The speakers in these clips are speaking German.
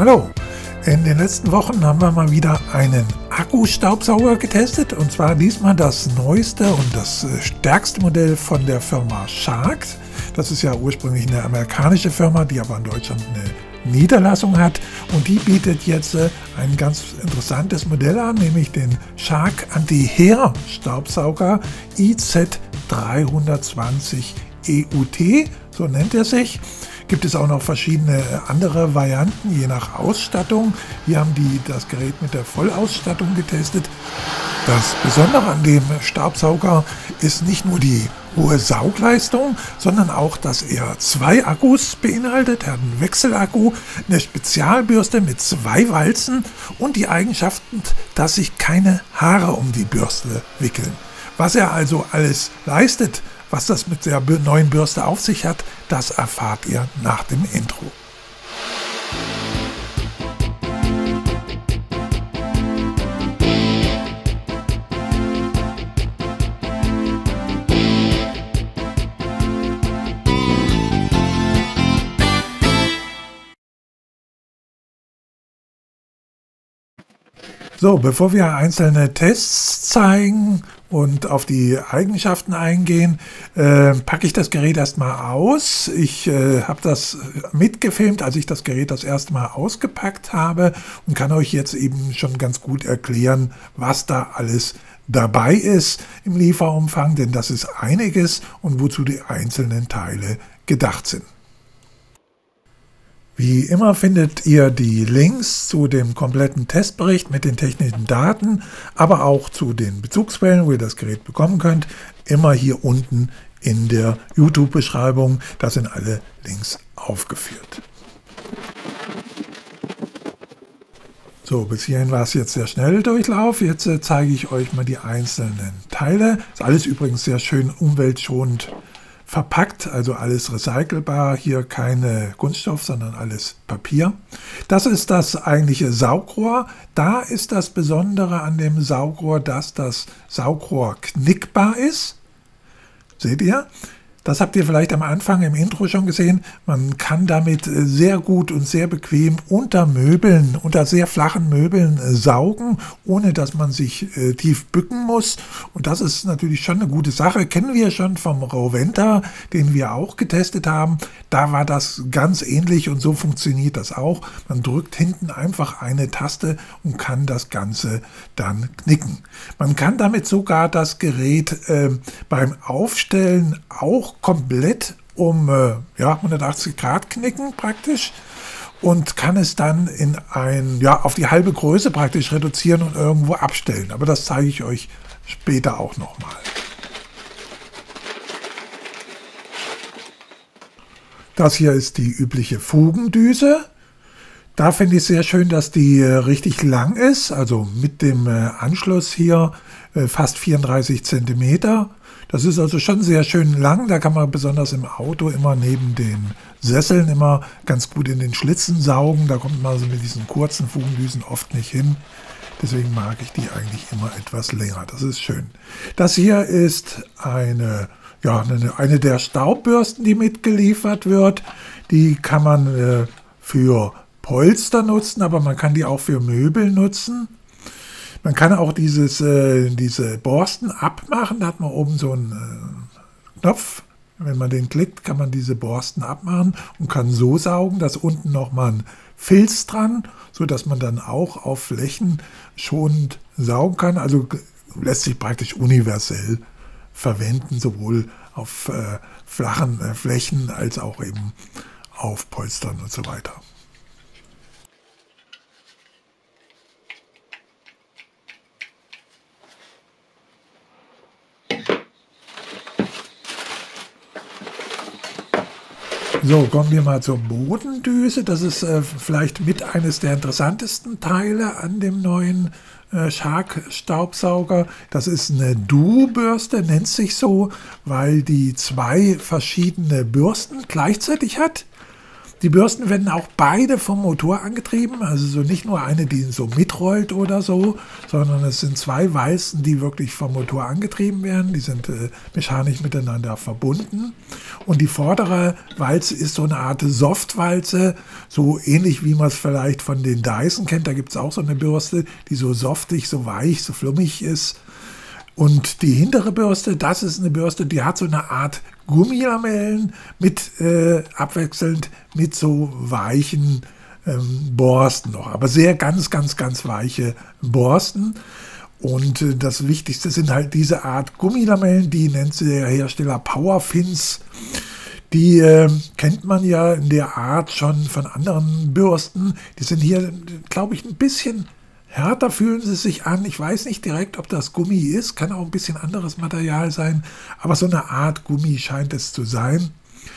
Hallo, in den letzten Wochen haben wir mal wieder einen Akkustaubsauger getestet und zwar diesmal das neueste und das stärkste Modell von der Firma Shark. Das ist ja ursprünglich eine amerikanische Firma, die aber in Deutschland eine Niederlassung hat und die bietet jetzt ein ganz interessantes Modell an, nämlich den Shark Anti-Heer-Staubsauger IZ320 EUT, so nennt er sich. Gibt es auch noch verschiedene andere Varianten, je nach Ausstattung. Wir haben das Gerät mit der Vollausstattung getestet. Das Besondere an dem Staubsauger ist nicht nur die hohe Saugleistung, sondern auch, dass er 2 Akkus beinhaltet. Er hat einen Wechselakku, eine Spezialbürste mit 2 Walzen und die Eigenschaften, dass sich keine Haare um die Bürste wickeln. Was er also alles leistet, was das mit der neuen Bürste auf sich hat, das erfahrt ihr nach dem Intro. So, bevor wir einzelne Tests zeigen und auf die Eigenschaften eingehen, packe ich das Gerät erstmal aus. Ich habe das mitgefilmt, als ich das Gerät das erste Mal ausgepackt habe und kann euch jetzt eben schon ganz gut erklären, was da alles dabei ist im Lieferumfang, denn das ist einiges und wozu die einzelnen Teile gedacht sind. Wie immer findet ihr die Links zu dem kompletten Testbericht mit den technischen Daten, aber auch zu den Bezugsquellen, wo ihr das Gerät bekommen könnt, immer hier unten in der YouTube-Beschreibung. Da sind alle Links aufgeführt. So, bis hierhin war es jetzt der Schnelldurchlauf. Jetzt zeige ich euch mal die einzelnen Teile. Ist alles übrigens sehr schön umweltschonend verpackt, also alles recycelbar, hier keine Kunststoff, sondern alles Papier. Das ist das eigentliche Saugrohr. Da ist das Besondere an dem Saugrohr, dass das Saugrohr knickbar ist. Seht ihr? Das habt ihr vielleicht am Anfang im Intro schon gesehen. Man kann damit sehr gut und sehr bequem unter Möbeln, unter sehr flachen Möbeln saugen, ohne dass man sich tief bücken muss. Und das ist natürlich schon eine gute Sache. Kennen wir schon vom Rowenta, den wir auch getestet haben. Da war das ganz ähnlich und so funktioniert das auch. Man drückt hinten einfach eine Taste und kann das Ganze dann knicken. Man kann damit sogar das Gerät beim Aufstellen auch komplett um 180 Grad knicken praktisch und kann es dann in auf die halbe Größe praktisch reduzieren und irgendwo abstellen. Aber das zeige ich euch später auch nochmal. Das hier ist die übliche Fugendüse. Da finde ich sehr schön, dass die richtig lang ist, also mit dem Anschluss hier fast 34 cm. Das ist also schon sehr schön lang, da kann man besonders im Auto immer neben den Sesseln immer ganz gut in den Schlitzen saugen. Da kommt man also mit diesen kurzen Fugendüsen oft nicht hin. Deswegen mag ich die eigentlich immer etwas länger. Das ist schön. Das hier ist eine der Staubbürsten, die mitgeliefert wird. Die kann man für Polster nutzen, aber man kann die auch für Möbel nutzen. Man kann auch diese Borsten abmachen, da hat man oben so einen Knopf. Wenn man den klickt, kann man diese Borsten abmachen und kann so saugen, dass unten nochmal ein Filz dran, sodass man dann auch auf Flächen schonend saugen kann. Also lässt sich praktisch universell verwenden, sowohl auf flachen Flächen als auch eben auf Polstern und so weiter. So, kommen wir mal zur Bodendüse. Das ist vielleicht mit eines der interessantesten Teile an dem neuen Shark Staubsauger. Das ist eine Duo-Bürste, nennt sich so, weil die 2 verschiedene Bürsten gleichzeitig hat. Die Bürsten werden auch beide vom Motor angetrieben, also so nicht nur eine, die so mitrollt oder so, sondern es sind zwei Walzen, die wirklich vom Motor angetrieben werden. Die sind mechanisch miteinander verbunden. Und die vordere Walze ist so eine Art Softwalze, so ähnlich wie man es vielleicht von den Dyson kennt. Da gibt es auch so eine Bürste, die so softig, so weich, so flummig ist. Und die hintere Bürste, das ist eine Bürste, die hat so eine Art Gummilamellen mit abwechselnd mit so weichen Borsten noch, aber sehr ganz weiche Borsten. Und das Wichtigste sind halt diese Art Gummilamellen, die nennt der Hersteller Powerfins. Die kennt man ja in der Art schon von anderen Bürsten. Die sind hier, glaube ich, ein bisschen härter fühlen sie sich an. Ich weiß nicht direkt, ob das Gummi ist. Kann auch ein bisschen anderes Material sein. Aber so eine Art Gummi scheint es zu sein.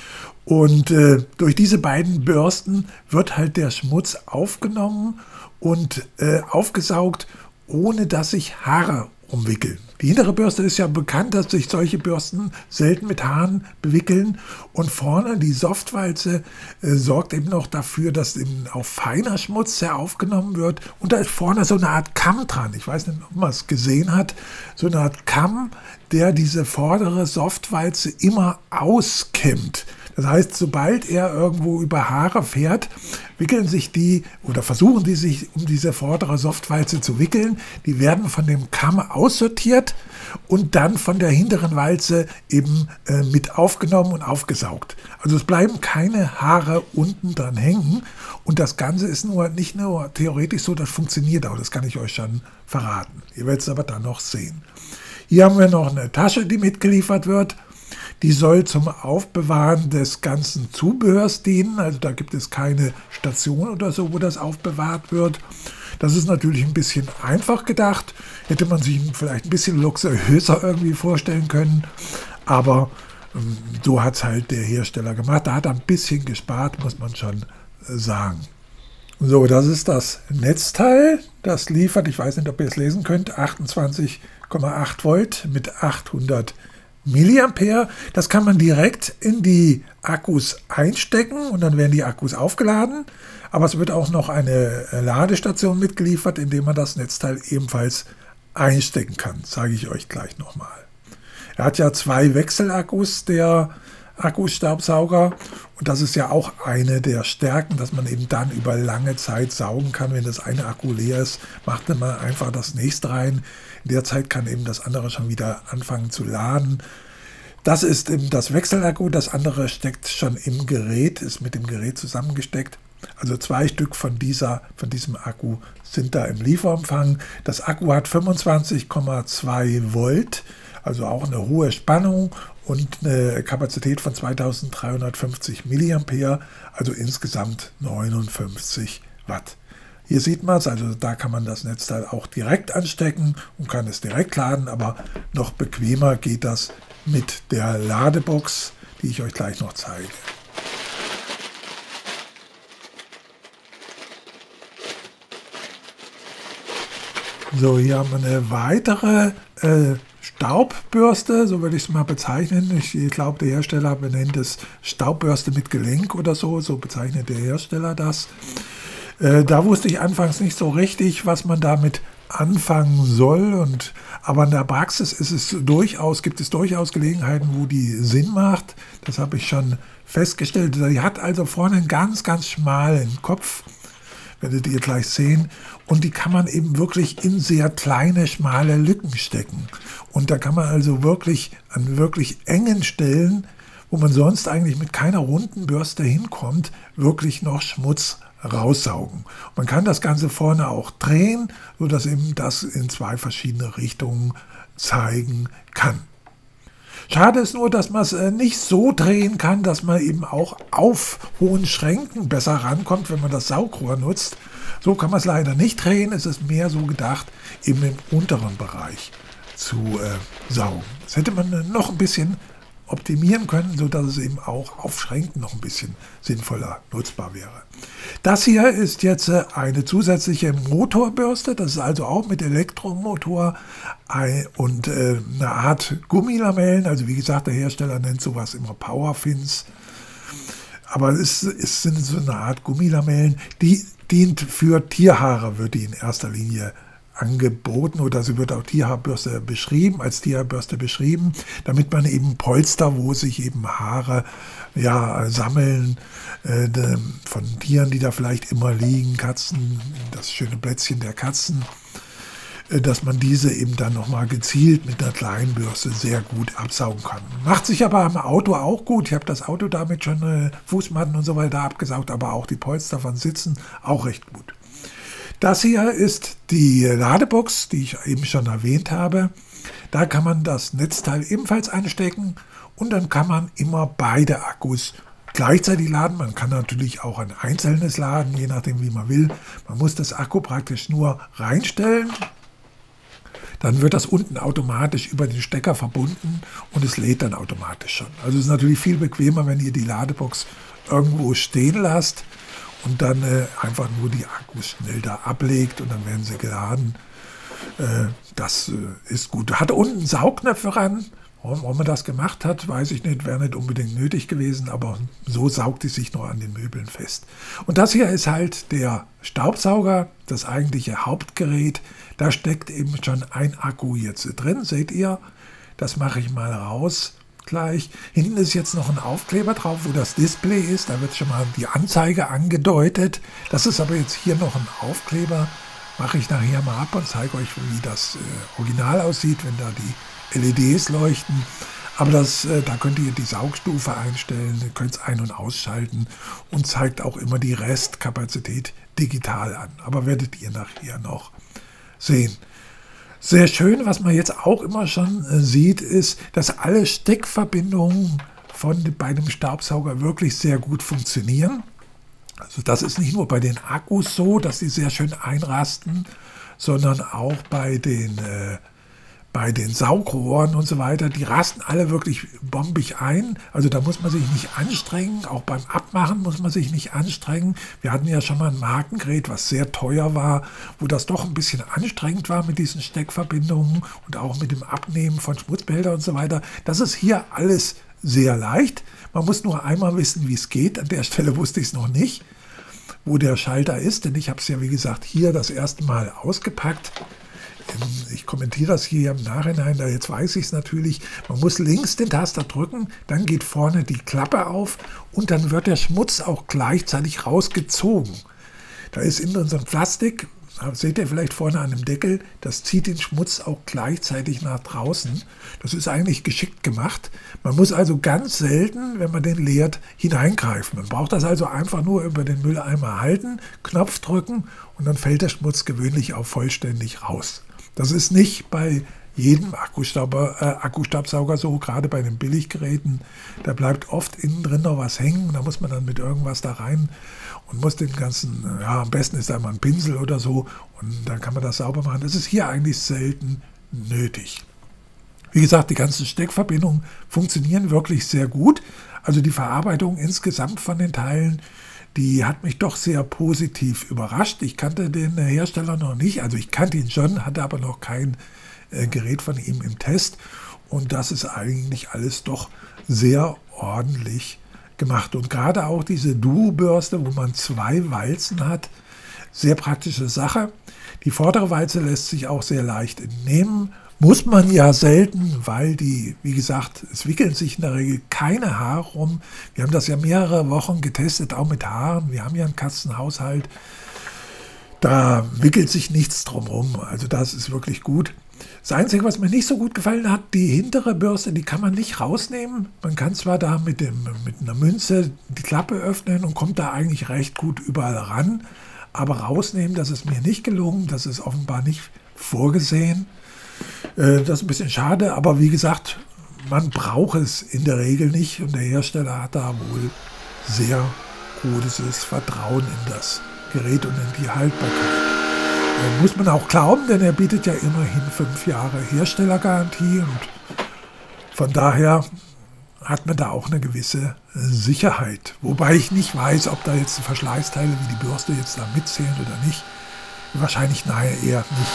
Und durch diese beiden Bürsten wird halt der Schmutz aufgenommen und aufgesaugt, ohne dass sich Haare umwickeln. Die hintere Bürste ist ja bekannt, dass sich solche Bürsten selten mit Haaren bewickeln. Und vorne die Softwalze sorgt eben noch dafür, dass eben auch feiner Schmutz sehr aufgenommen wird. Und da ist vorne so eine Art Kamm dran. Ich weiß nicht, ob man es gesehen hat. So eine Art Kamm, der diese vordere Softwalze immer auskämmt. Das heißt, sobald er irgendwo über Haare fährt, wickeln sich die oder versuchen die sich um diese vordere Softwalze zu wickeln. Die werden von dem Kamm aussortiert und dann von der hinteren Walze eben mit aufgenommen und aufgesaugt. Also es bleiben keine Haare unten dran hängen und das Ganze ist nicht nur theoretisch so, das funktioniert auch, das kann ich euch schon verraten. Ihr werdet es aber dann noch sehen. Hier haben wir noch eine Tasche, die mitgeliefert wird. Die soll zum Aufbewahren des ganzen Zubehörs dienen. Also da gibt es keine Station oder so, wo das aufbewahrt wird. Das ist natürlich ein bisschen einfach gedacht. Hätte man sich vielleicht ein bisschen luxuriöser irgendwie vorstellen können. Aber so hat es halt der Hersteller gemacht. Da hat er ein bisschen gespart, muss man schon sagen. So, das ist das Netzteil. Das liefert, ich weiß nicht, ob ihr es lesen könnt, 28,8 Volt mit 800 Milliampere. Das kann man direkt in die Akkus einstecken und dann werden die Akkus aufgeladen. Aber es wird auch noch eine Ladestation mitgeliefert, in der man das Netzteil ebenfalls einstecken kann. Das sage ich euch gleich nochmal. Er hat ja 2 Wechselakkus, der Akkustaubsauger. Und das ist ja auch eine der Stärken, dass man eben dann über lange Zeit saugen kann. Wenn das eine Akku leer ist, macht man einfach das nächste rein. In der Zeit kann eben das andere schon wieder anfangen zu laden. Das ist eben das Wechselakku, das andere steckt schon im Gerät, ist mit dem Gerät zusammengesteckt. Also 2 Stück von diesem Akku sind da im Lieferumfang. Das Akku hat 25,2 Volt, also auch eine hohe Spannung und eine Kapazität von 2350 Milliampere, also insgesamt 59 Watt. Hier sieht man es, also da kann man das Netzteil auch direkt anstecken und kann es direkt laden, aber noch bequemer geht das mit der Ladebox, die ich euch gleich noch zeige. So, hier haben wir eine weitere Staubbürste, so würde ich es mal bezeichnen. Ich glaube, der Hersteller benennt es Staubbürste mit Gelenk oder so, so bezeichnet der Hersteller das. Da wusste ich anfangs nicht so richtig, was man damit anfangen soll. Aber in der Praxis gibt es durchaus Gelegenheiten, wo die Sinn macht. Das habe ich schon festgestellt. Die hat also vorne einen ganz schmalen Kopf, werdet ihr gleich sehen. Und die kann man eben wirklich in sehr kleine, schmale Lücken stecken. Und da kann man also wirklich an wirklich engen Stellen, wo man sonst eigentlich mit keiner runden Bürste hinkommt, wirklich noch Schmutz raussaugen. Man kann das Ganze vorne auch drehen, sodass eben das in 2 verschiedene Richtungen zeigen kann. Schade ist nur, dass man es nicht so drehen kann, dass man eben auch auf hohen Schränken besser rankommt, wenn man das Saugrohr nutzt. So kann man es leider nicht drehen. Es ist mehr so gedacht, eben im unteren Bereich zu saugen. Das hätte man noch ein bisschen optimieren können, sodass es eben auch auf Schränken noch ein bisschen sinnvoller nutzbar wäre. Das hier ist jetzt eine zusätzliche Motorbürste, das ist also auch mit Elektromotor und eine Art Gummilamellen, also wie gesagt, der Hersteller nennt sowas immer Powerfins. Aber es sind so eine Art Gummilamellen, die dient für Tierhaare, wird die in erster Linie angeboten, oder sie wird auch Tierhaarbürste beschrieben, als Tierhaarbürste beschrieben, damit man eben Polster, wo sich eben Haare sammeln von Tieren, die da vielleicht immer liegen, Katzen, das schöne Plätzchen der Katzen, dass man diese eben dann nochmal gezielt mit einer kleinen Bürste sehr gut absaugen kann. Macht sich aber am Auto auch gut. Ich habe das Auto damit schon Fußmatten und so weiter abgesaugt, aber auch die Polster von Sitzen auch recht gut. Das hier ist die Ladebox, die ich eben schon erwähnt habe. Da kann man das Netzteil ebenfalls einstecken und dann kann man immer beide Akkus gleichzeitig laden. Man kann natürlich auch ein einzelnes laden, je nachdem wie man will. Man muss das Akku praktisch nur reinstellen. Dann wird das unten automatisch über den Stecker verbunden und es lädt dann automatisch schon. Also es ist natürlich viel bequemer, wenn ihr die Ladebox irgendwo stehen lasst und dann einfach nur die Akkus schnell da ablegt und dann werden sie geladen. Das ist gut. Hat unten Saugnäpfe ran. Warum man das gemacht hat, weiß ich nicht, wäre nicht unbedingt nötig gewesen, aber so saugt es sich noch an den Möbeln fest. Und das hier ist halt der Staubsauger, das eigentliche Hauptgerät. Da steckt eben schon ein Akku jetzt drin, seht ihr. Das mache ich mal raus gleich. Hinten ist jetzt noch ein Aufkleber drauf, wo das Display ist. Da wird schon mal die Anzeige angedeutet. Das ist aber jetzt hier noch ein Aufkleber. Mache ich nachher mal ab und zeige euch, wie das Original aussieht, wenn da die LEDs leuchten. Aber da könnt ihr die Saugstufe einstellen, ihr könnt es ein- und ausschalten und zeigt auch immer die Restkapazität digital an. Aber werdet ihr nachher noch sehen. Sehr schön, was man jetzt auch immer schon sieht, ist, dass alle Steckverbindungen bei dem Staubsauger wirklich sehr gut funktionieren. Also das ist nicht nur bei den Akkus so, dass sie sehr schön einrasten, sondern auch bei den Saugrohren und so weiter, die rasten alle wirklich bombig ein. Also da muss man sich nicht anstrengen. Auch beim Abmachen muss man sich nicht anstrengen. Wir hatten ja schon mal ein Markengerät, was sehr teuer war, wo das doch ein bisschen anstrengend war mit diesen Steckverbindungen und auch mit dem Abnehmen von Schmutzbehältern und so weiter. Das ist hier alles sehr leicht. Man muss nur einmal wissen, wie es geht. An der Stelle wusste ich es noch nicht, wo der Schalter ist, denn ich habe es ja, wie gesagt, hier das erste Mal ausgepackt. Ich kommentiere das hier im Nachhinein, da jetzt weiß ich es natürlich. Man muss links den Taster drücken, dann geht vorne die Klappe auf und dann wird der Schmutz auch gleichzeitig rausgezogen. Da ist innen so ein Plastik, seht ihr vielleicht vorne an dem Deckel, das zieht den Schmutz auch gleichzeitig nach draußen. Das ist eigentlich geschickt gemacht. Man muss also ganz selten, wenn man den leert, hineingreifen. Man braucht das also einfach nur über den Mülleimer halten, Knopf drücken und dann fällt der Schmutz gewöhnlich auch vollständig raus. Das ist nicht bei jedem Akkustaubsauger so, gerade bei den Billiggeräten. Da bleibt oft innen drin noch was hängen. Da muss man dann mit irgendwas da rein und muss den ganzen, am besten ist da mal ein Pinsel oder so und dann kann man das sauber machen. Das ist hier eigentlich selten nötig. Wie gesagt, die ganzen Steckverbindungen funktionieren wirklich sehr gut. Also die Verarbeitung insgesamt von den Teilen, die hat mich doch sehr positiv überrascht. Ich kannte den Hersteller noch nicht, also ich kannte ihn schon, hatte aber noch kein Gerät von ihm im Test. Und das ist eigentlich alles doch sehr ordentlich gemacht. Und gerade auch diese Duo-Bürste, wo man 2 Walzen hat, sehr praktische Sache. Die vordere Walze lässt sich auch sehr leicht entnehmen. Muss man ja selten, weil die, wie gesagt, es wickeln sich in der Regel keine Haare rum. Wir haben das ja mehrere Wochen getestet, auch mit Haaren. Wir haben ja einen Katzenhaushalt. Da wickelt sich nichts drum rum. Also das ist wirklich gut. Das Einzige, was mir nicht so gut gefallen hat, die hintere Bürste, die kann man nicht rausnehmen. Man kann zwar da mit einer Münze die Klappe öffnen und kommt da eigentlich recht gut überall ran. Aber rausnehmen, das ist mir nicht gelungen. Das ist offenbar nicht vorgesehen. Das ist ein bisschen schade, aber wie gesagt, man braucht es in der Regel nicht und der Hersteller hat da wohl sehr großes Vertrauen in das Gerät und in die Haltbarkeit. Muss man auch glauben, denn er bietet ja immerhin 5 Jahre Herstellergarantie und von daher hat man da auch eine gewisse Sicherheit. Wobei ich nicht weiß, ob da jetzt Verschleißteile wie die Bürste jetzt da mitzählen oder nicht. Wahrscheinlich nachher eher nicht.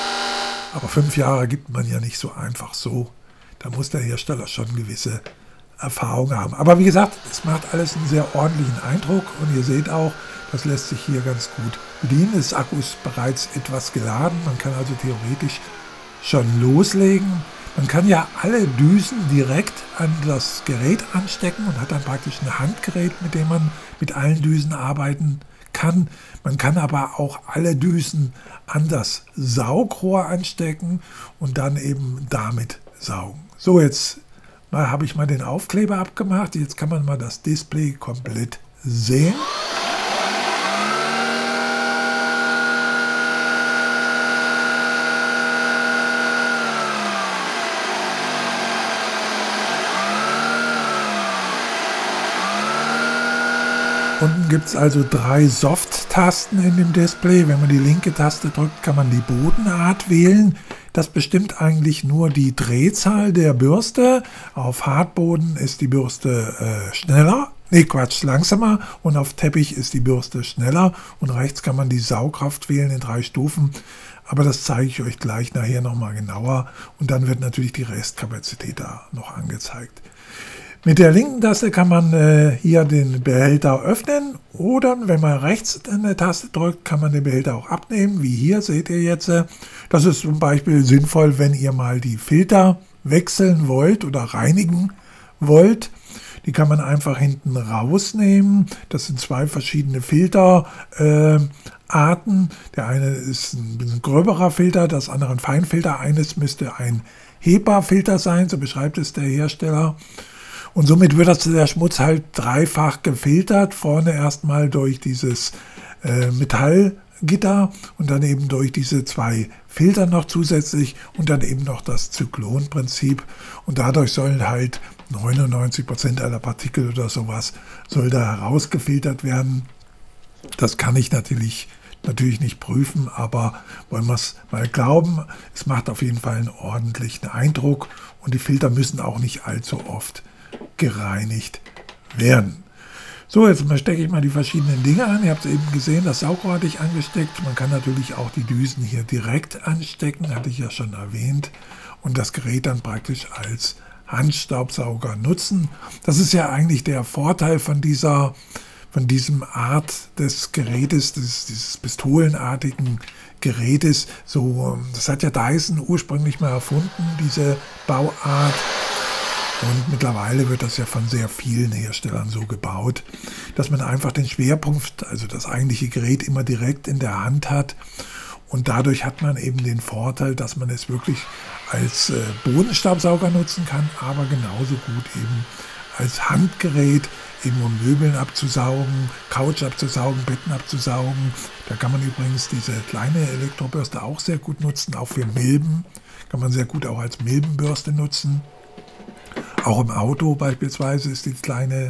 Aber 5 Jahre gibt man ja nicht so einfach so. Da muss der Hersteller schon gewisse Erfahrung haben. Aber wie gesagt, es macht alles einen sehr ordentlichen Eindruck und ihr seht auch, das lässt sich hier ganz gut bedienen. Das Akku ist bereits etwas geladen, man kann also theoretisch schon loslegen. Man kann ja alle Düsen direkt an das Gerät anstecken und hat dann praktisch ein Handgerät, mit dem man mit allen Düsen arbeiten kann. Man kann aber auch alle Düsen an das Saugrohr anstecken und dann eben damit saugen. So, jetzt habe ich mal den Aufkleber abgemacht. Jetzt kann man mal das Display komplett sehen. Unten gibt es also 3 Soft-Tasten in dem Display. Wenn man die linke Taste drückt, kann man die Bodenart wählen. Das bestimmt eigentlich nur die Drehzahl der Bürste. Auf Hartboden ist die Bürste langsamer und auf Teppich ist die Bürste schneller. Und rechts kann man die Saugkraft wählen in 3 Stufen. Aber das zeige ich euch gleich nachher nochmal genauer. Und dann wird natürlich die Restkapazität da noch angezeigt. Mit der linken Taste kann man hier den Behälter öffnen oder wenn man rechts eine Taste drückt, kann man den Behälter auch abnehmen, wie hier seht ihr jetzt. Das ist zum Beispiel sinnvoll, wenn ihr mal die Filter wechseln wollt oder reinigen wollt. Die kann man einfach hinten rausnehmen. Das sind 2 verschiedene Filterarten. Der eine ist ein bisschen gröberer Filter, das andere ein Feinfilter. Eines müsste ein HEPA-Filter sein, so beschreibt es der Hersteller. Und somit wird der Schmutz halt dreifach gefiltert. Vorne erstmal durch dieses Metallgitter und dann eben durch diese 2 Filter noch zusätzlich und dann eben noch das Zyklonprinzip. Und dadurch sollen halt 99% aller Partikel oder sowas soll da herausgefiltert werden. Das kann ich natürlich nicht prüfen, aber wollen wir es mal glauben, es macht auf jeden Fall einen ordentlichen Eindruck und die Filter müssen auch nicht allzu oft gereinigt werden. So, jetzt stecke ich mal die verschiedenen Dinge an. Ihr habt es eben gesehen, das Saugrohr hatte ich angesteckt. Man kann natürlich auch die Düsen hier direkt anstecken, hatte ich ja schon erwähnt. Und das Gerät dann praktisch als Handstaubsauger nutzen. Das ist ja eigentlich der Vorteil von diesem Art des Gerätes, dieses pistolenartigen Gerätes. So, das hat ja Dyson ursprünglich mal erfunden, diese Bauart. Und mittlerweile wird das ja von sehr vielen Herstellern so gebaut, dass man einfach den Schwerpunkt, also das eigentliche Gerät, immer direkt in der Hand hat. Und dadurch hat man eben den Vorteil, dass man es wirklich als Bodenstaubsauger nutzen kann, aber genauso gut eben als Handgerät, eben um Möbeln abzusaugen, Couch abzusaugen, Betten abzusaugen. Da kann man übrigens diese kleine Elektrobürste auch sehr gut nutzen, auch für Milben. Kann man sehr gut auch als Milbenbürste nutzen. Auch im Auto beispielsweise ist ist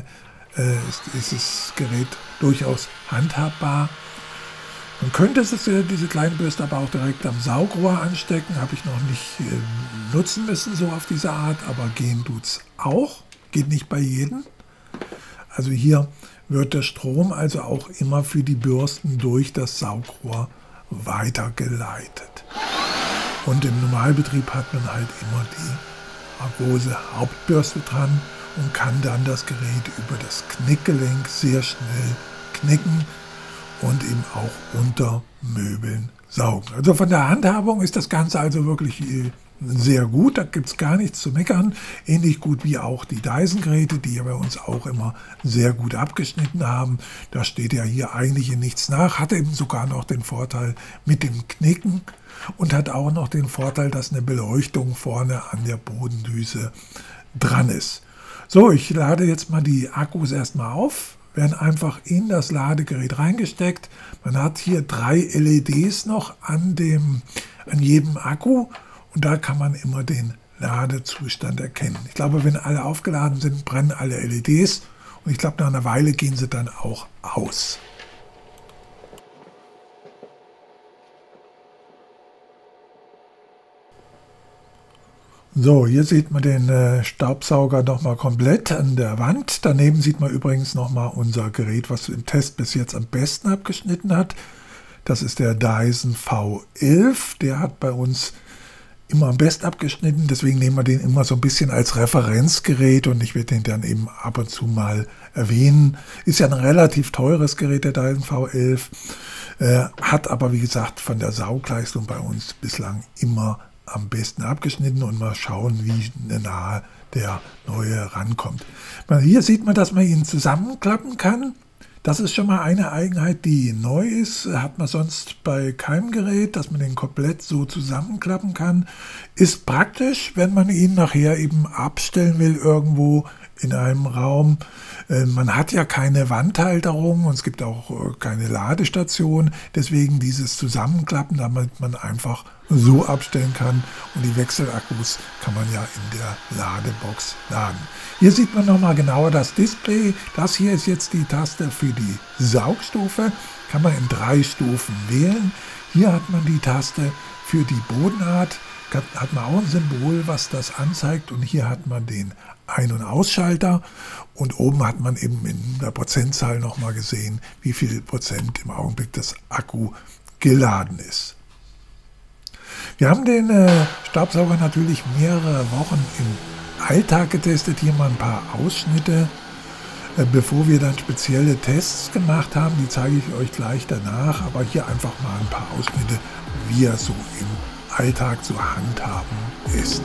das Gerät durchaus handhabbar. Man könnte diese kleine Bürste aber auch direkt am Saugrohr anstecken. Habe ich noch nicht nutzen müssen, so auf diese Art, aber gehen tut's auch. Geht nicht bei jedem. Also hier wird der Strom also auch immer für die Bürsten durch das Saugrohr weitergeleitet. Und im Normalbetrieb hat man halt immer die große Hauptbürste dran und kann dann das Gerät über das Knickgelenk sehr schnell knicken und eben auch unter Möbeln saugen. Also von der Handhabung ist das Ganze also wirklich sehr gut, da gibt es gar nichts zu meckern. Ähnlich gut wie auch die Dyson-Geräte, die ja bei uns auch immer sehr gut abgeschnitten haben. Da steht ja hier eigentlich in nichts nach, hat eben sogar noch den Vorteil mit dem Knicken. Und hat auch noch den Vorteil, dass eine Beleuchtung vorne an der Bodendüse dran ist. So, ich lade jetzt mal die Akkus erstmal auf, werden einfach in das Ladegerät reingesteckt. Man hat hier 3 LEDs noch an jedem Akku und da kann man immer den Ladezustand erkennen. Ich glaube, wenn alle aufgeladen sind, brennen alle LEDs und ich glaube, nach einer Weile gehen sie dann auch aus. So, hier sieht man den Staubsauger nochmal komplett an der Wand. Daneben sieht man übrigens nochmal unser Gerät, was im Test bis jetzt am besten abgeschnitten hat. Das ist der Dyson V11. Der hat bei uns immer am besten abgeschnitten. Deswegen nehmen wir den immer so ein bisschen als Referenzgerät und ich werde den dann eben ab und zu mal erwähnen. Ist ja ein relativ teures Gerät, der Dyson V11. Hat aber, wie gesagt, von der Saugleistung bei uns bislang immer am besten abgeschnitten und mal schauen, wie nahe der neue rankommt. Hier sieht man, dass man ihn zusammenklappen kann. Das ist schon mal eine Eigenheit, die neu ist. Hat man sonst bei keinem Gerät, dass man den komplett so zusammenklappen kann. Ist praktisch, wenn man ihn nachher eben abstellen will irgendwo in einem Raum. Man hat ja keine Wandhalterung und es gibt auch keine Ladestation. Deswegen dieses Zusammenklappen, damit man einfach so abstellen kann. Und die Wechselakkus kann man ja in der Ladebox laden. Hier sieht man nochmal genauer das Display. Das hier ist jetzt die Taste für die Saugstufe. Kann man in 3 Stufen wählen. Hier hat man die Taste für die Bodenart. Hat man auch ein Symbol, was das anzeigt. Und hier hat man den Ein- und Ausschalter. Und oben hat man eben in der Prozentzahl nochmal gesehen, wie viel Prozent im Augenblick das Akku geladen ist. Wir haben den Staubsauger natürlich mehrere Wochen im Alltag getestet. Hier mal ein paar Ausschnitte, bevor wir dann spezielle Tests gemacht haben. Die zeige ich euch gleich danach. Aber hier einfach mal ein paar Ausschnitte, wie er so im Alltag zu handhaben ist.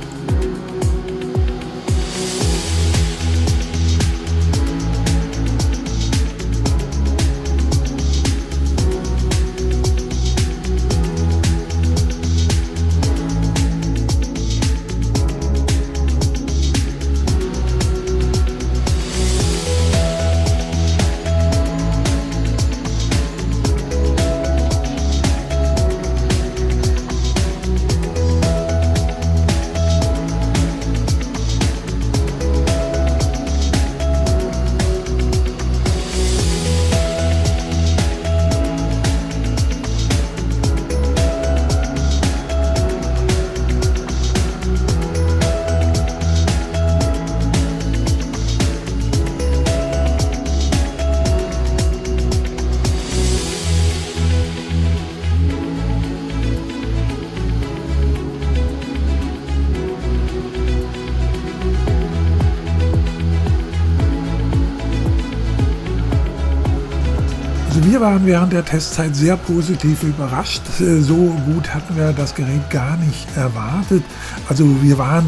Wir waren während der Testzeit sehr positiv überrascht. So gut hatten wir das Gerät gar nicht erwartet. Also wir waren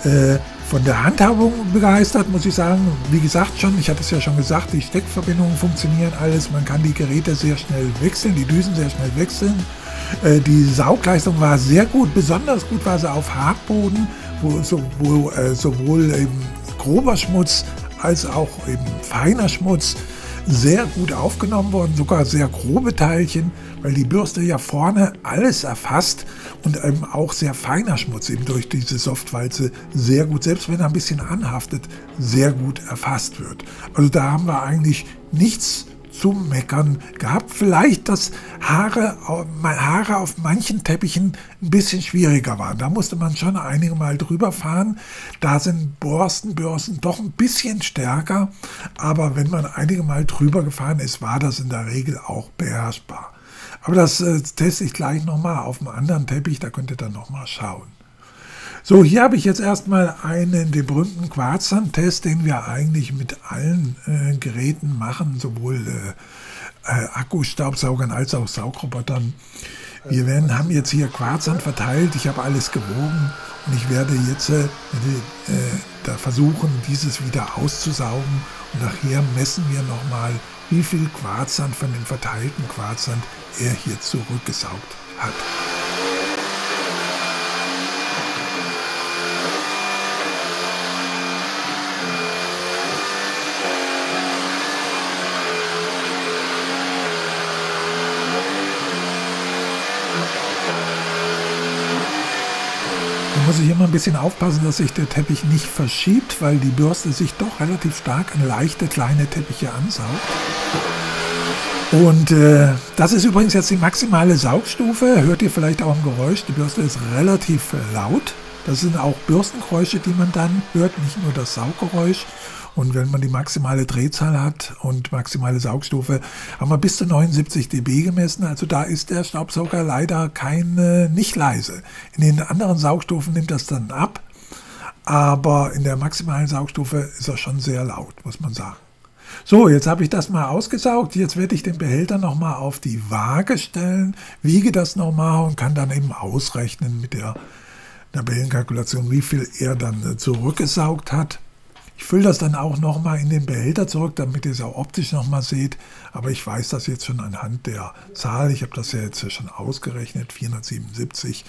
von der Handhabung begeistert, muss ich sagen. Wie gesagt schon, ich hatte es ja schon gesagt, die Steckverbindungen funktionieren alles. Man kann die Geräte sehr schnell wechseln, die Düsen sehr schnell wechseln. Die Saugleistung war sehr gut, besonders gut war sie auf Hartboden, wo sowohl eben grober Schmutz als auch eben feiner Schmutz sehr gut aufgenommen worden, sogar sehr grobe Teilchen, weil die Bürste ja vorne alles erfasst und eben auch sehr feiner Schmutz eben durch diese Softwalze sehr gut, selbst wenn er ein bisschen anhaftet, sehr gut erfasst wird. Also da haben wir eigentlich nichts zu meckern gehabt. Vielleicht, dass Haare auf manchen Teppichen ein bisschen schwieriger waren. Da musste man schon einige Mal drüber fahren. Da sind Borstenbürsten doch ein bisschen stärker. Aber wenn man einige Mal drüber gefahren ist, war das in der Regel auch beherrschbar. Aber das teste ich gleich nochmal auf einem anderen Teppich. Da könnt ihr dann nochmal schauen. So, hier habe ich jetzt erstmal den berühmten Quarzsandtest, den wir eigentlich mit allen Geräten machen, sowohl Akkustaubsaugern als auch Saugrobotern. Wir haben jetzt hier Quarzsand verteilt, ich habe alles gewogen und ich werde jetzt da versuchen, dieses wieder auszusaugen und nachher messen wir nochmal, wie viel Quarzsand von dem verteilten Quarzsand er hier zurückgesaugt hat. Muss ich immer ein bisschen aufpassen, dass sich der Teppich nicht verschiebt, weil die Bürste sich doch relativ stark an leichte kleine Teppiche ansaugt. Und das ist übrigens jetzt die maximale Saugstufe. Hört ihr vielleicht auch ein Geräusch? Die Bürste ist relativ laut. Das sind auch Bürstengeräusche, die man dann hört, nicht nur das Sauggeräusch. Und wenn man die maximale Drehzahl hat und maximale Saugstufe, haben wir bis zu 79 dB gemessen. Also da ist der Staubsauger leider nicht leise. In den anderen Saugstufen nimmt das dann ab, aber in der maximalen Saugstufe ist er schon sehr laut, muss man sagen. So, jetzt habe ich das mal ausgesaugt. Jetzt werde ich den Behälter nochmal auf die Waage stellen, wiege das nochmal und kann dann eben ausrechnen mit der Tabellenkalkulation, wie viel er dann zurückgesaugt hat. Ich fülle das dann auch nochmal in den Behälter zurück, damit ihr es auch optisch nochmal seht. Aber ich weiß das jetzt schon anhand der Zahl. Ich habe das ja jetzt schon ausgerechnet, 477.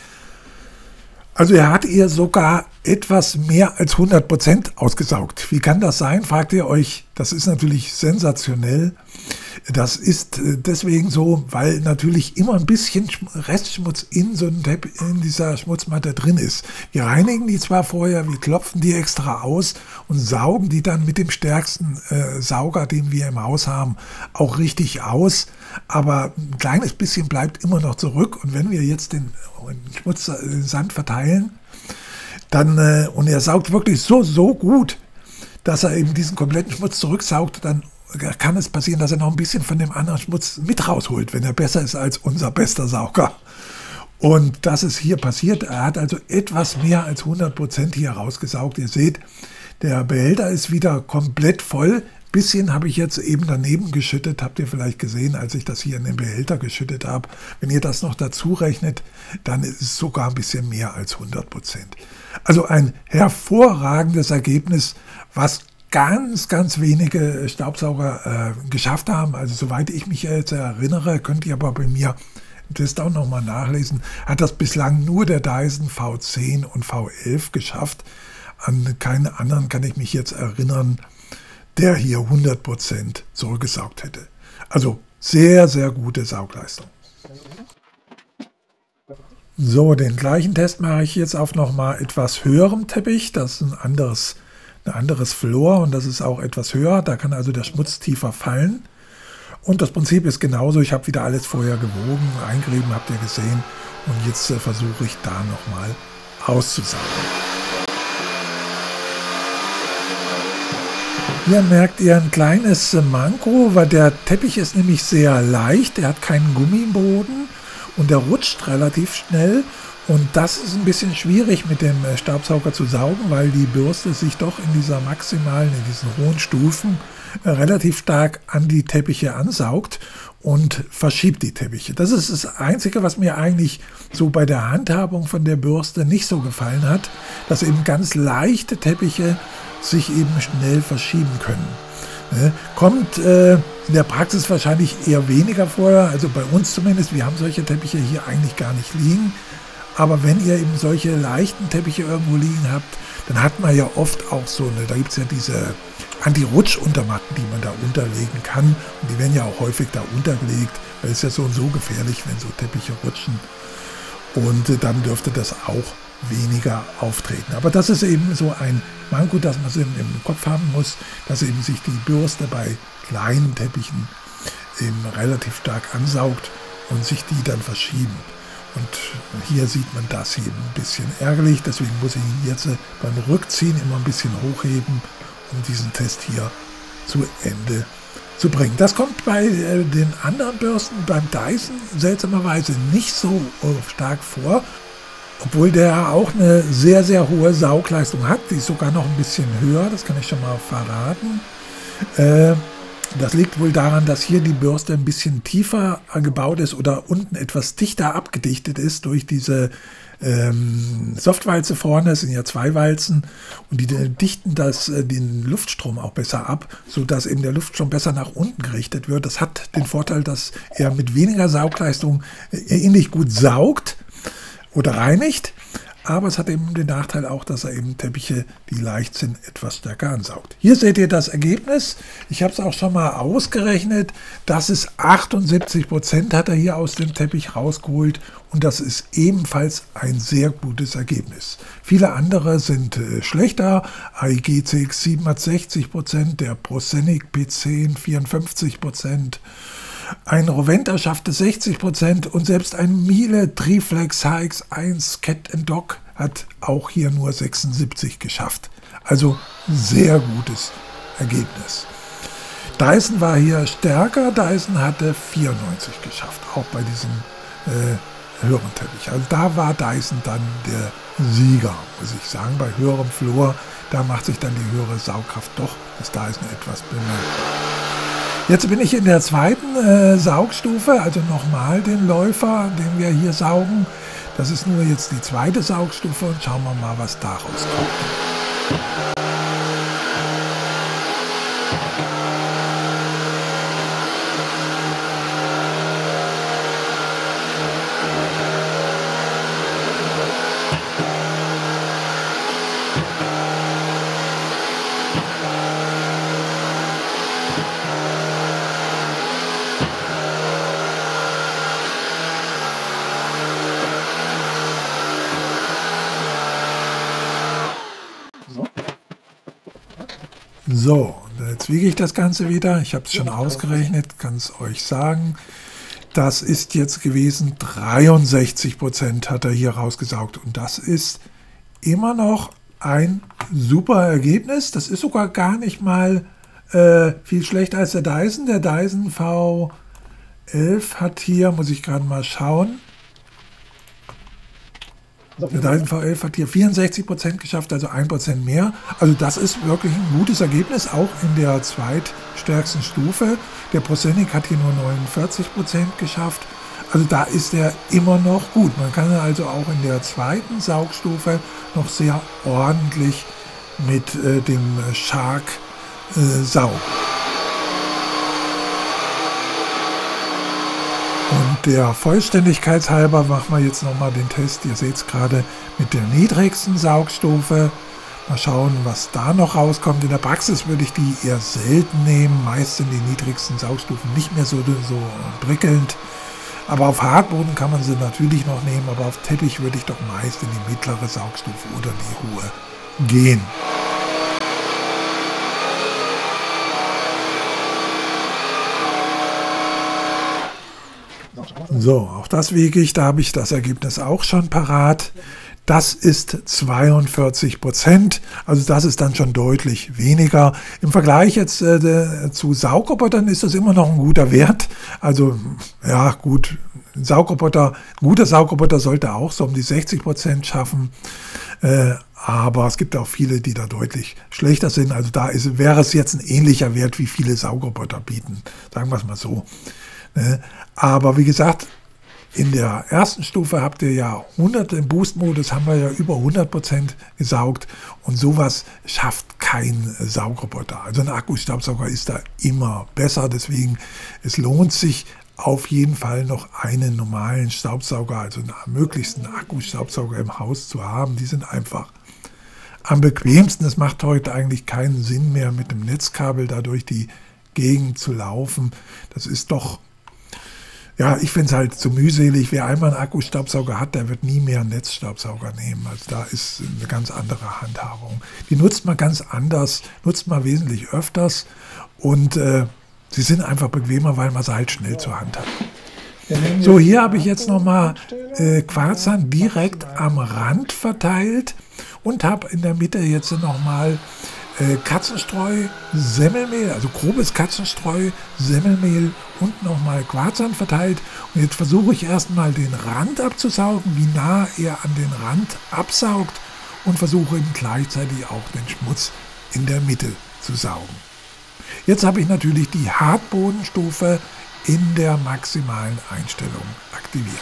Also er hat ihr sogar etwas mehr als 100% ausgesaugt. Wie kann das sein, fragt ihr euch. Das ist natürlich sensationell. Das ist deswegen so, weil natürlich immer ein bisschen Restschmutz in dieser Schmutzmatte drin ist. Wir reinigen die zwar vorher, wir klopfen die extra aus und saugen die dann mit dem stärksten Sauger, den wir im Haus haben, auch richtig aus. Aber ein kleines bisschen bleibt immer noch zurück. Und wenn wir jetzt den Schmutz, den Sand verteilen, dann, und er saugt wirklich so gut, dass er eben diesen kompletten Schmutz zurücksaugt, dann kann es passieren, dass er noch ein bisschen von dem anderen Schmutz mit rausholt, wenn er besser ist als unser bester Sauger. Und das ist hier passiert. Er hat also etwas mehr als 100% hier rausgesaugt. Ihr seht, der Behälter ist wieder komplett voll. Bisschen habe ich jetzt eben daneben geschüttet, habt ihr vielleicht gesehen, als ich das hier in den Behälter geschüttet habe. Wenn ihr das noch dazu rechnet, dann ist es sogar ein bisschen mehr als 100%. Also ein hervorragendes Ergebnis, was ganz wenige Staubsauger geschafft haben. Also soweit ich mich jetzt erinnere, könnt ihr aber bei mir im Test auch nochmal nachlesen, hat das bislang nur der Dyson V10 und V11 geschafft. An keinen anderen kann ich mich jetzt erinnern, der hier 100% zurückgesaugt hätte. Also sehr gute Saugleistung. So, den gleichen Test mache ich jetzt auf nochmal etwas höherem Teppich. Das ist ein anderes Flor und das ist auch etwas höher. Da kann also der Schmutz tiefer fallen. Und das Prinzip ist genauso. Ich habe wieder alles vorher gewogen, eingerieben, habt ihr gesehen. Und jetzt versuche ich da nochmal auszusaugen. Hier merkt ihr ein kleines Manko, weil der Teppich ist nämlich sehr leicht. Er hat keinen Gummiboden und er rutscht relativ schnell. Und das ist ein bisschen schwierig mit dem Staubsauger zu saugen, weil die Bürste sich doch in diesen hohen Stufen relativ stark an die Teppiche ansaugt und verschiebt die Teppiche. Das ist das Einzige, was mir eigentlich so bei der Handhabung von der Bürste nicht so gefallen hat, dass eben ganz leichte Teppiche sich eben schnell verschieben können. Kommt in der Praxis wahrscheinlich eher weniger vor, also bei uns zumindest, wir haben solche Teppiche hier eigentlich gar nicht liegen. Aber wenn ihr eben solche leichten Teppiche irgendwo liegen habt, dann hat man ja oft auch so eine, da gibt es ja diese Anti-Rutsch-Untermatten, die man da unterlegen kann. Und die werden ja auch häufig da untergelegt, weil es ja so und so gefährlich, wenn so Teppiche rutschen. Und dann dürfte das auch weniger auftreten. Aber das ist eben so ein Manko, das man im Kopf haben muss, dass eben sich die Bürste bei kleinen Teppichen eben relativ stark ansaugt und sich die dann verschieben. Und hier sieht man das eben ein bisschen ärgerlich, deswegen muss ich ihn jetzt beim Rückziehen immer ein bisschen hochheben, um diesen Test hier zu Ende zu bringen. Das kommt bei den anderen Bürsten, beim Dyson seltsamerweise nicht so stark vor, obwohl der auch eine sehr hohe Saugleistung hat. Die ist sogar noch ein bisschen höher, das kann ich schon mal verraten. Das liegt wohl daran, dass hier die Bürste ein bisschen tiefer gebaut ist oder unten etwas dichter abgedichtet ist durch diese Softwalze vorne. Es sind ja 2 Walzen und die dichten den Luftstrom auch besser ab, sodass eben der Luftstrom besser nach unten gerichtet wird. Das hat den Vorteil, dass er mit weniger Saugleistung ähnlich gut saugt oder reinigt. Aber es hat eben den Nachteil auch, dass er eben Teppiche, die leicht sind, etwas stärker ansaugt. Hier seht ihr das Ergebnis. Ich habe es auch schon mal ausgerechnet. Das ist 78% hat er hier aus dem Teppich rausgeholt. Und das ist ebenfalls ein sehr gutes Ergebnis. Viele andere sind schlechter. AEG CX7 hat 60%, der Proscenic P10 54%. Ein Roventa schaffte 60% und selbst ein Miele Triflex HX1 Cat & Dog hat auch hier nur 76 geschafft. Also sehr gutes Ergebnis. Dyson war hier stärker, Dyson hatte 94 geschafft, auch bei diesem höheren Teppich. Also da war Dyson dann der Sieger, muss ich sagen. Bei höherem Flur, da macht sich dann die höhere Saugkraft doch des Dyson etwas bemerkbar. Jetzt bin ich in der zweiten Saugstufe, also nochmal den Läufer, den wir hier saugen. Das ist nur jetzt die zweite Saugstufe und schauen wir mal, was daraus kommt. So, jetzt wiege ich das Ganze wieder. Ich habe es schon ausgerechnet, kann es euch sagen. Das ist jetzt gewesen, 63% hat er hier rausgesaugt. Und das ist immer noch ein super Ergebnis. Das ist sogar gar nicht mal viel schlechter als der Dyson. Der Dyson V11 hat hier, muss ich gerade mal schauen, der Dyson V11 hat hier 64% geschafft, also 1% mehr. Also das ist wirklich ein gutes Ergebnis, auch in der zweitstärksten Stufe. Der Prosenic hat hier nur 49% geschafft. Also da ist er immer noch gut. Man kann also auch in der zweiten Saugstufe noch sehr ordentlich mit dem Shark saugen. Und der Vollständigkeit halber machen wir jetzt nochmal den Test. Ihr seht es gerade mit der niedrigsten Saugstufe. Mal schauen, was da noch rauskommt. In der Praxis würde ich die eher selten nehmen. Meist sind die niedrigsten Saugstufen nicht mehr so prickelnd. Aber auf Hartboden kann man sie natürlich noch nehmen. Aber auf Teppich würde ich doch meist in die mittlere Saugstufe oder die hohe gehen. So, auch das wiege ich, da habe ich das Ergebnis auch schon parat. Das ist 42%, also das ist dann schon deutlich weniger. Im Vergleich jetzt zu Saugrobotern ist das immer noch ein guter Wert. Also ja gut, guter Saugroboter sollte auch so um die 60% schaffen. Aber es gibt auch viele, die da deutlich schlechter sind. Also da wäre es jetzt ein ähnlicher Wert, wie viele Saugroboter bieten. Sagen wir es mal so. Aber wie gesagt, in der ersten Stufe habt ihr ja 100, im Boost-Modus haben wir ja über 100% gesaugt und sowas schafft kein Saugroboter. Also ein Akkustaubsauger ist da immer besser, deswegen es lohnt sich auf jeden Fall noch einen normalen Staubsauger, also möglichst einen Akkustaubsauger im Haus zu haben. Die sind einfach am bequemsten. Es macht heute eigentlich keinen Sinn mehr, mit dem Netzkabel da durch die Gegend zu laufen. Das ist doch, ja, ich finde es halt zu mühselig. Wer einmal einen Akkustaubsauger hat, der wird nie mehr einen Netzstaubsauger nehmen. Also da ist eine ganz andere Handhabung. Die nutzt man ganz anders, nutzt man wesentlich öfters und sie sind einfach bequemer, weil man sie halt schnell zur Hand hat. So, hier habe ich jetzt nochmal Quarzsand direkt am Rand verteilt und habe in der Mitte jetzt nochmal Katzenstreu, Semmelmehl, also grobes Katzenstreu, Semmelmehl und nochmal Quarzsand verteilt. Und jetzt versuche ich erstmal den Rand abzusaugen, wie nah er an den Rand absaugt und versuche eben gleichzeitig auch den Schmutz in der Mitte zu saugen. Jetzt habe ich natürlich die Hartbodenstufe in der maximalen Einstellung aktiviert.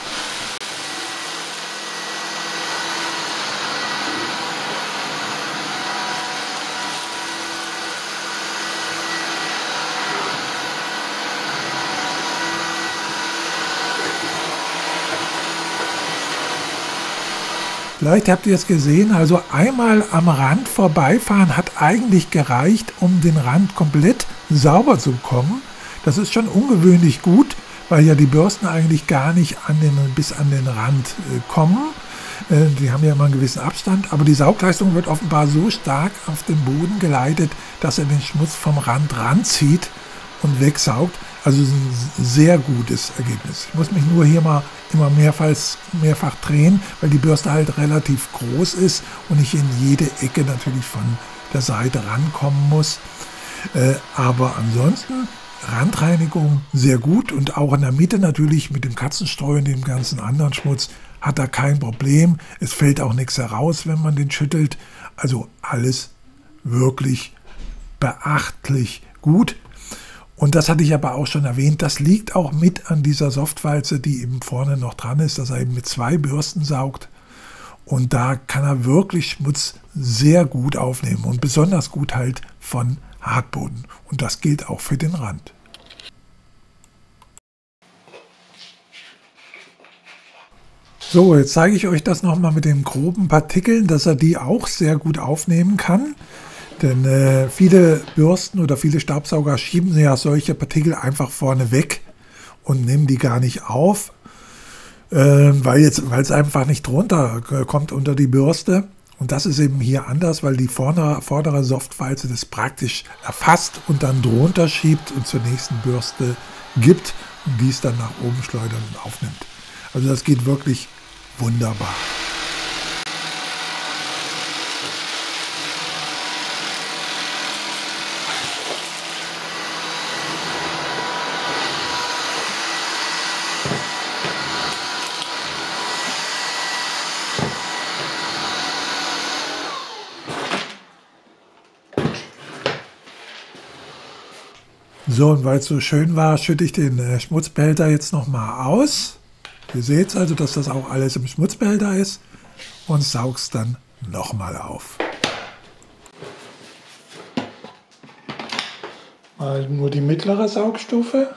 Vielleicht habt ihr es gesehen, also einmal am Rand vorbeifahren hat eigentlich gereicht, um den Rand komplett sauber zu bekommen. Das ist schon ungewöhnlich gut, weil ja die Bürsten eigentlich gar nicht bis an den Rand kommen. Die haben ja immer einen gewissen Abstand, aber die Saugleistung wird offenbar so stark auf den Boden geleitet, dass er den Schmutz vom Rand ranzieht und wegsaugt. Also ein sehr gutes Ergebnis. Ich muss mich nur hier mal immer mehrfach drehen, weil die Bürste halt relativ groß ist und ich in jede Ecke natürlich von der Seite rankommen muss. Aber ansonsten Randreinigung sehr gut und auch in der Mitte natürlich mit dem Katzenstreu und dem ganzen anderen Schmutz hat er kein Problem. Es fällt auch nichts heraus, wenn man den schüttelt. Also alles wirklich beachtlich gut. Und das hatte ich aber auch schon erwähnt, das liegt auch mit an dieser Softwalze, die eben vorne noch dran ist, dass er eben mit 2 Bürsten saugt. Und da kann er wirklich Schmutz sehr gut aufnehmen und besonders gut halt von Hartboden. Und das gilt auch für den Rand. So, jetzt zeige ich euch das nochmal mit den groben Partikeln, dass er die auch sehr gut aufnehmen kann. Denn viele Bürsten oder viele Staubsauger schieben ja solche Partikel einfach vorne weg und nehmen die gar nicht auf, weil es einfach nicht drunter kommt unter die Bürste. Und das ist eben hier anders, weil die vordere Softwalze das praktisch erfasst und dann drunter schiebt und zur nächsten Bürste gibt und dies dann nach oben schleudert und aufnimmt. Also das geht wirklich wunderbar. So, und weil es so schön war, schütte ich den Schmutzbehälter jetzt nochmal aus. Ihr seht also, dass das auch alles im Schmutzbehälter ist und saug's dann nochmal auf. Mal nur die mittlere Saugstufe.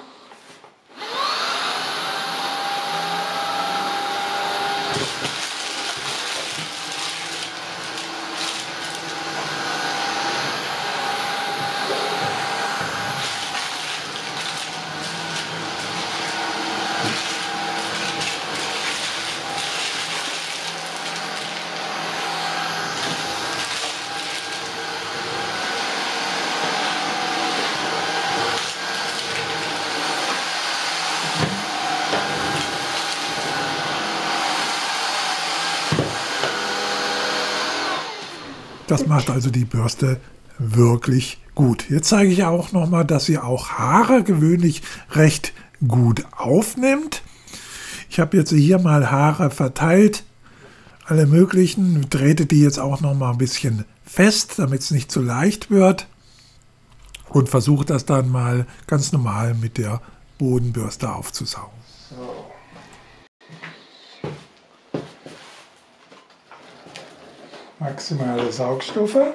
Das macht also die Bürste wirklich gut. Jetzt zeige ich auch nochmal, dass sie auch Haare gewöhnlich recht gut aufnimmt. Ich habe jetzt hier mal Haare verteilt, alle möglichen. Trete die jetzt auch nochmal ein bisschen fest, damit es nicht zu leicht wird. Und versuche das dann mal ganz normal mit der Bodenbürste aufzusaugen. So. Maximale Saugstufe.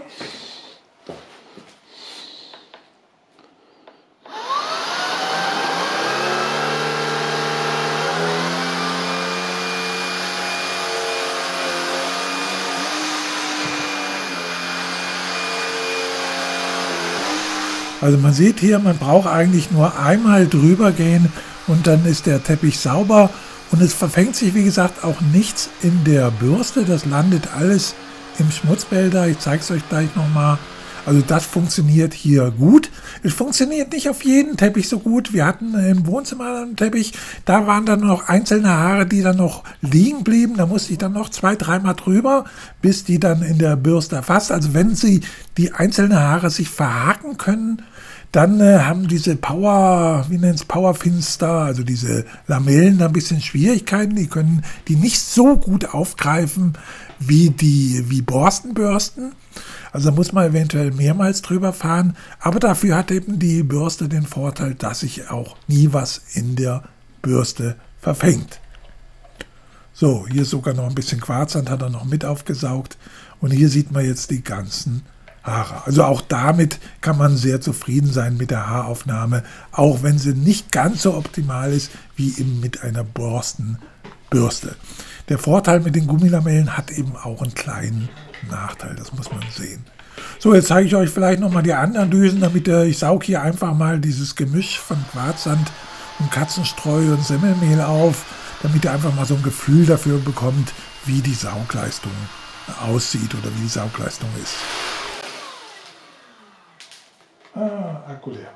Also man sieht hier, man braucht eigentlich nur einmal drüber gehen und dann ist der Teppich sauber und es verfängt sich, wie gesagt, auch nichts in der Bürste. Das landet alles im Schmutzbehälter. Ich zeige es euch gleich nochmal. Also das funktioniert hier gut. Es funktioniert nicht auf jeden Teppich so gut. Wir hatten im Wohnzimmer einen Teppich, da waren dann noch einzelne Haare, die dann noch liegen blieben. Da musste ich dann noch 2-3 Mal drüber, bis die dann in der Bürste erfasst. Also wenn sie die einzelnen Haare sich verhaken können, dann haben diese Powerfinster, also diese Lamellen ein bisschen Schwierigkeiten. Die können die nicht so gut aufgreifen wie Borstenbürsten. Also da muss man eventuell mehrmals drüber fahren. Aber dafür hat eben die Bürste den Vorteil, dass sich auch nie was in der Bürste verfängt. So, hier sogar noch ein bisschen Quarzsand hat er noch mit aufgesaugt. Und hier sieht man jetzt die ganzen Haare. Also auch damit kann man sehr zufrieden sein mit der Haaraufnahme, auch wenn sie nicht ganz so optimal ist wie eben mit einer Borstenbürste. Der Vorteil mit den Gummilamellen hat eben auch einen kleinen Nachteil, das muss man sehen. So, jetzt zeige ich euch vielleicht nochmal die anderen Düsen, damit ich sauge hier einfach mal dieses Gemisch von Quarzsand und Katzenstreu und Semmelmehl auf, damit ihr einfach mal so ein Gefühl dafür bekommt, wie die Saugleistung aussieht oder wie die Saugleistung ist. Akku leer.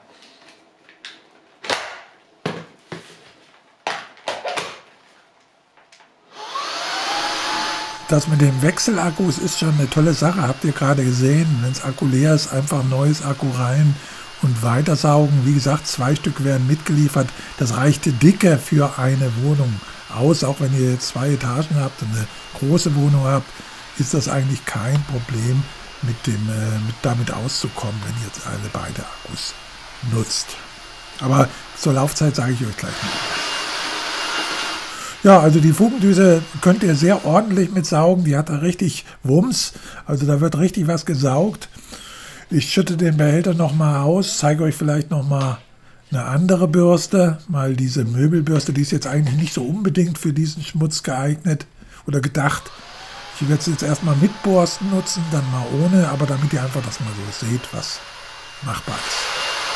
Das mit dem Wechselakkus ist schon eine tolle Sache, habt ihr gerade gesehen. Wenn das Akku leer ist, einfach ein neues Akku rein und weitersaugen. Wie gesagt, 2 Stück werden mitgeliefert. Das reichte dicke für eine Wohnung aus. Auch wenn ihr jetzt 2 Etagen habt und eine große Wohnung habt, ist das eigentlich kein Problem, damit auszukommen, wenn ihr jetzt alle beide Akkus nutzt. Aber zur Laufzeit sage ich euch gleich noch. Ja, also die Fugendüse könnt ihr sehr ordentlich mitsaugen. Die hat da richtig Wumms. Also da wird richtig was gesaugt. Ich schütte den Behälter nochmal aus, zeige euch vielleicht nochmal eine andere Bürste. Mal diese Möbelbürste, die ist jetzt eigentlich nicht so unbedingt für diesen Schmutz geeignet oder gedacht. Ich werde es jetzt erstmal mit Borsten nutzen, dann mal ohne, aber damit ihr einfach das mal so seht, was machbar ist.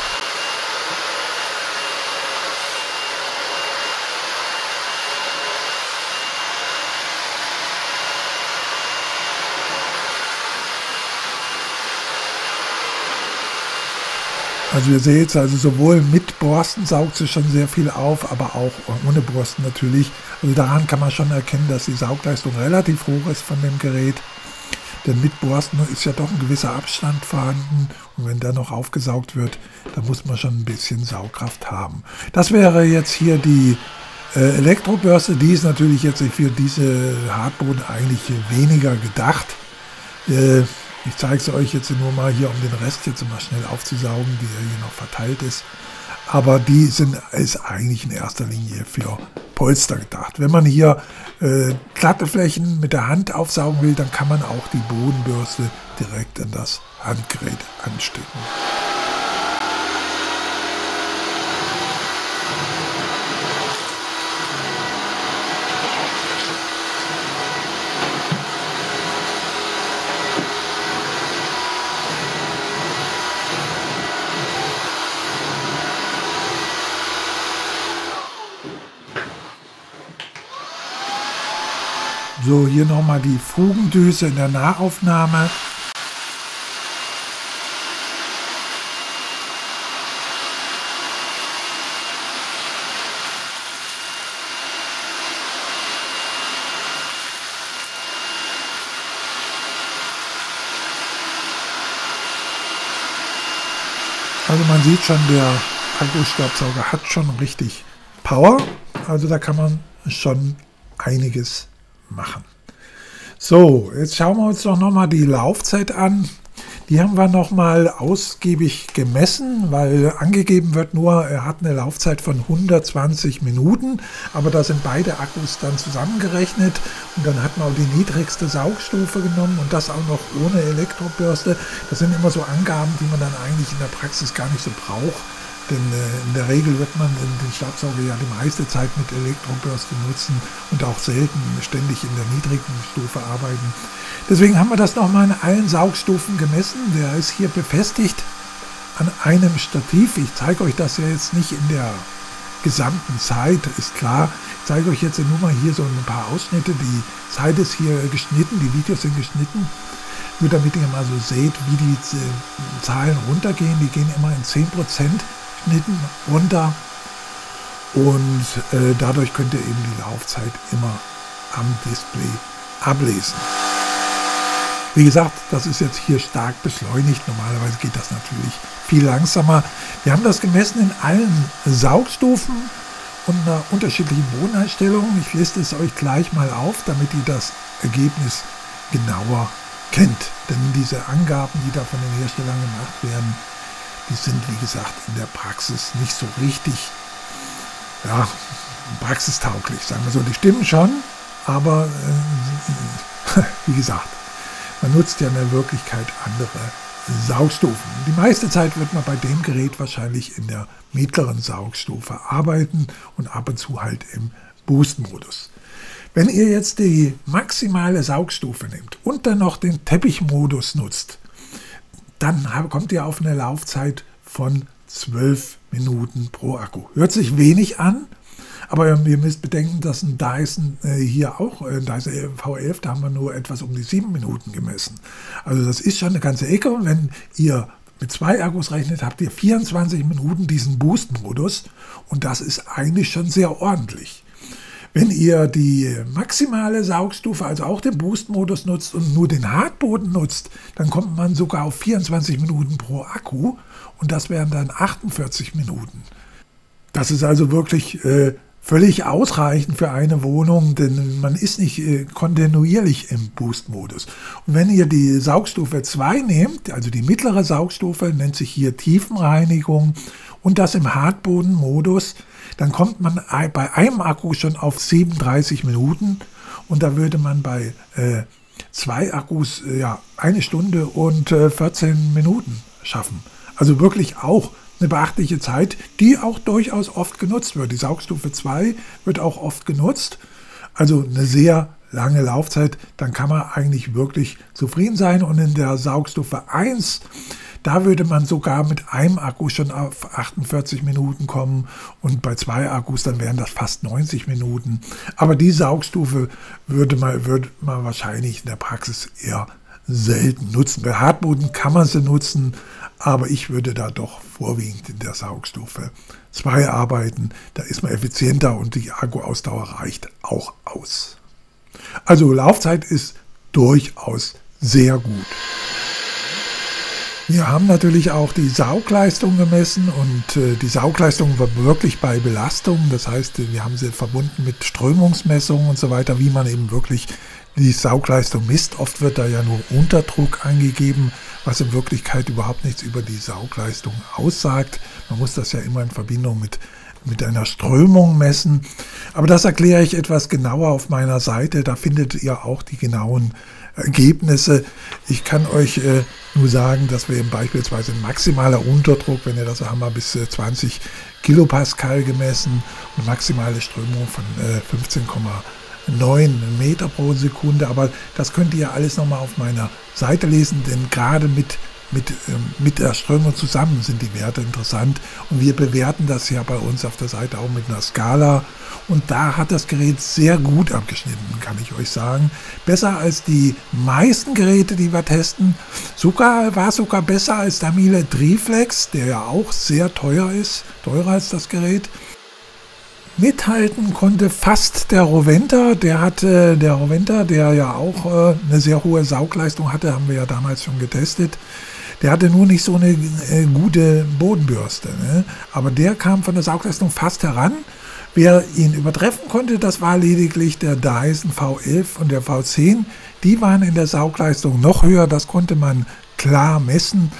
Also ihr seht es, also sowohl mit Borsten saugt sie schon sehr viel auf, aber auch ohne Borsten natürlich. Also daran kann man schon erkennen, dass die Saugleistung relativ hoch ist von dem Gerät. Denn mit Borsten ist ja doch ein gewisser Abstand vorhanden. Und wenn da noch aufgesaugt wird, dann muss man schon ein bisschen Saugkraft haben. Das wäre jetzt hier die Elektrobürste. Die ist natürlich jetzt für diese Hartboden eigentlich weniger gedacht. Ich zeige es euch jetzt nur mal hier, um den Rest jetzt mal schnell aufzusaugen, der hier noch verteilt ist. Aber die ist eigentlich in erster Linie für Polster gedacht. Wenn man hier glatte Flächen mit der Hand aufsaugen will, dann kann man auch die Bodenbürste direkt an das Handgerät anstecken. So, hier nochmal die Fugendüse in der Nahaufnahme. Also man sieht schon, der Akkustaubsauger hat schon richtig Power. Also da kann man schon einiges machen. So, jetzt schauen wir uns doch nochmal die Laufzeit an. Die haben wir nochmal ausgiebig gemessen, weil angegeben wird nur, er hat eine Laufzeit von 120 Minuten, aber da sind beide Akkus dann zusammengerechnet und dann hat man auch die niedrigste Saugstufe genommen und das auch noch ohne Elektrobürste. Das sind immer so Angaben, die man dann eigentlich in der Praxis gar nicht so braucht. Denn in der Regel wird man den Staubsauger ja die meiste Zeit mit Elektrobürste nutzen und auch selten ständig in der niedrigen Stufe arbeiten. Deswegen haben wir das nochmal in allen Saugstufen gemessen. Der ist hier befestigt an einem Stativ. Ich zeige euch das ja jetzt nicht in der gesamten Zeit, ist klar. Ich zeige euch jetzt nur mal hier so ein paar Ausschnitte. Die Zeit ist hier geschnitten, die Videos sind geschnitten. Nur damit ihr mal so seht, wie die Zahlen runtergehen. Die gehen immer in 10% Schnitten runter und dadurch könnt ihr eben die Laufzeit immer am Display ablesen. Wie gesagt, das ist jetzt hier stark beschleunigt. Normalerweise geht das natürlich viel langsamer. Wir haben das gemessen in allen Saugstufen und einer unterschiedlichen Bodeneinstellung. Ich liste es euch gleich mal auf, damit ihr das Ergebnis genauer kennt. Denn diese Angaben, die da von den Herstellern gemacht werden, die sind, wie gesagt, in der Praxis nicht so richtig praxistauglich, sagen wir so. Die stimmen schon, aber wie gesagt, man nutzt ja in der Wirklichkeit andere Saugstufen. Die meiste Zeit wird man bei dem Gerät wahrscheinlich in der mittleren Saugstufe arbeiten und ab und zu halt im Boost-Modus. Wenn ihr jetzt die maximale Saugstufe nehmt und dann noch den Teppichmodus nutzt, dann kommt ihr auf eine Laufzeit von 12 Minuten pro Akku. Hört sich wenig an, aber ihr müsst bedenken, dass ein Dyson hier auch, ein Dyson V11, da haben wir nur etwas um die 7 Minuten gemessen. Also das ist schon eine ganze Ecke. Und wenn ihr mit 2 Akkus rechnet, habt ihr 24 Minuten diesen Boost-Modus und das ist eigentlich schon sehr ordentlich. Wenn ihr die maximale Saugstufe, also auch den Boost-Modus nutzt und nur den Hartboden nutzt, dann kommt man sogar auf 24 Minuten pro Akku und das wären dann 48 Minuten. Das ist also wirklich völlig ausreichend für eine Wohnung, denn man ist nicht kontinuierlich im Boost-Modus. Und wenn ihr die Saugstufe 2 nehmt, also die mittlere Saugstufe, nennt sich hier Tiefenreinigung und das im Hartboden-Modus, dann kommt man bei einem Akku schon auf 37 Minuten und da würde man bei 2 Akkus 1 Stunde und 14 Minuten schaffen. Also wirklich auch eine beachtliche Zeit, die auch durchaus oft genutzt wird. Die Saugstufe 2 wird auch oft genutzt, also eine sehr lange Laufzeit, dann kann man eigentlich wirklich zufrieden sein. Und in der Saugstufe 1, da würde man sogar mit einem Akku schon auf 48 Minuten kommen und bei 2 Akkus, dann wären das fast 90 Minuten. Aber die Saugstufe würde man wahrscheinlich in der Praxis eher selten nutzen. Bei Hartboden kann man sie nutzen, aber ich würde da doch vorwiegend in der Saugstufe 2 arbeiten. Da ist man effizienter und die Akkuausdauer reicht auch aus. Also Laufzeit ist durchaus sehr gut. Wir haben natürlich auch die Saugleistung gemessen und die Saugleistung war wirklich bei Belastung. Das heißt, wir haben sie verbunden mit Strömungsmessungen und so weiter, wie man eben wirklich die Saugleistung misst. Oft wird da ja nur Unterdruck angegeben, was in Wirklichkeit überhaupt nichts über die Saugleistung aussagt. Man muss das ja immer in Verbindung mit einer Strömung messen. Aber das erkläre ich etwas genauer auf meiner Seite. Da findet ihr auch die genauen Ergebnisse. Ich kann euch nur sagen, dass wir eben beispielsweise maximaler Unterdruck, wenn ihr das haben wir bis 20 Kilopascal gemessen und maximale Strömung von 15,9 Meter pro Sekunde. Aber das könnt ihr alles nochmal auf meiner Seite lesen, denn gerade mit der Strömung zusammen sind die Werte interessant und wir bewerten das ja bei uns auf der Seite auch mit einer Skala und da hat das Gerät sehr gut abgeschnitten, kann ich euch sagen. Besser als die meisten Geräte, die wir testen, war sogar besser als der Miele Triflex, der ja auch sehr teuer ist, teurer als das Gerät. Mithalten konnte fast der Roventa, der ja auch eine sehr hohe Saugleistung hatte, haben wir ja damals schon getestet. Der hatte nur nicht so eine gute Bodenbürste, ne? Aber der kam von der Saugleistung fast heran. Wer ihn übertreffen konnte, das war lediglich der Dyson V11 und der V10. Die waren in der Saugleistung noch höher, das konnte man klar messen.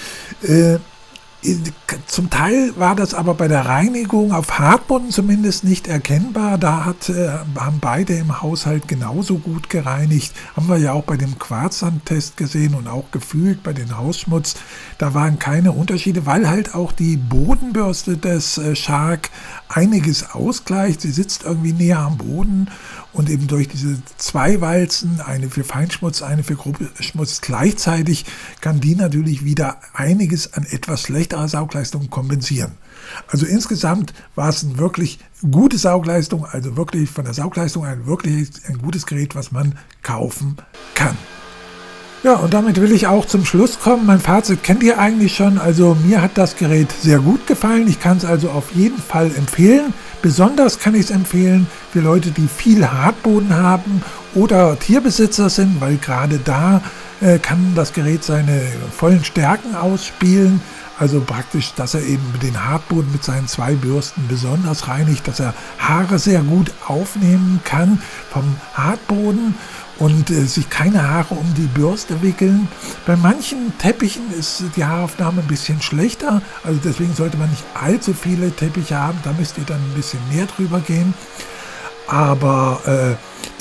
Zum Teil war das aber bei der Reinigung auf Hartboden zumindest nicht erkennbar. Da haben beide im Haushalt genauso gut gereinigt. Haben wir ja auch bei dem Quarzsandtest gesehen und auch gefühlt bei den Hausschmutz. Da waren keine Unterschiede, weil halt auch die Bodenbürste des Shark einiges ausgleicht. Sie sitzt irgendwie näher am Boden und eben durch diese 2 Walzen, eine für Feinschmutz, eine für Grobschmutz gleichzeitig, kann die natürlich wieder einiges an etwas schlechterer Saugleistung kompensieren. Also insgesamt war es eine wirklich gute Saugleistung, also wirklich von der Saugleistung wirklich ein gutes Gerät, was man kaufen kann. Ja, und damit will ich auch zum Schluss kommen. Mein Fazit kennt ihr eigentlich schon. Also mir hat das Gerät sehr gut gefallen. Ich kann es also auf jeden Fall empfehlen. Besonders kann ich es empfehlen für Leute, die viel Hartboden haben oder Tierbesitzer sind, weil gerade da kann das Gerät seine vollen Stärken ausspielen. Also praktisch, dass er eben den Hartboden mit seinen 2 Bürsten besonders reinigt, dass er Haare sehr gut aufnehmen kann vom Hartboden und sich keine Haare um die Bürste wickeln. Bei manchen Teppichen ist die Haaraufnahme ein bisschen schlechter, also deswegen sollte man nicht allzu viele Teppiche haben, da müsst ihr dann ein bisschen mehr drüber gehen. Aber